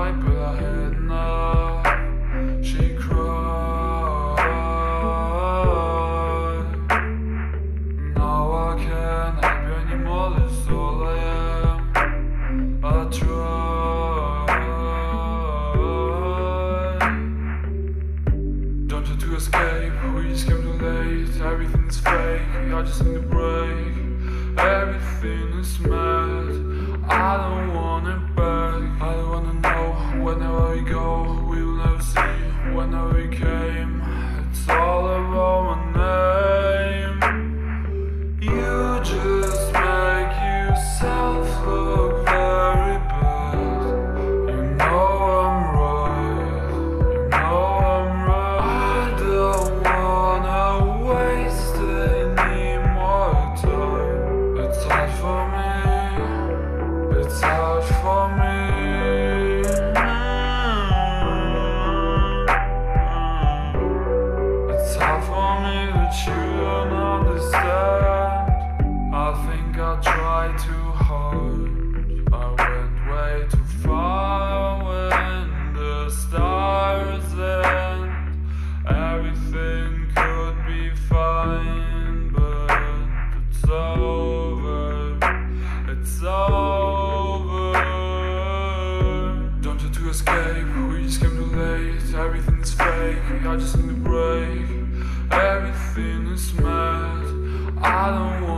tried, but I had enough. She cried. Now I can't help you anymore, that's all I am. I tried. Don't try to escape, we just came too late. Everything's fake, I just need a break. Everything is mad, I don't want it back. I don't wanna know, whenever we go, we will never see. Whenever we came, it's all about my name. You just make yourself look very bad. You know I'm right, you know I'm right. I don't wanna waste any more time. It's hard for me, it's hard for me. It's hard for me that you don't understand. I think I tried too hard. I went way too far when the stars end. Everything could be fine, but it's over. It's over. Don't try to escape, we just came too late. Everything's fake, I just need a break. Everything is mad, I don't want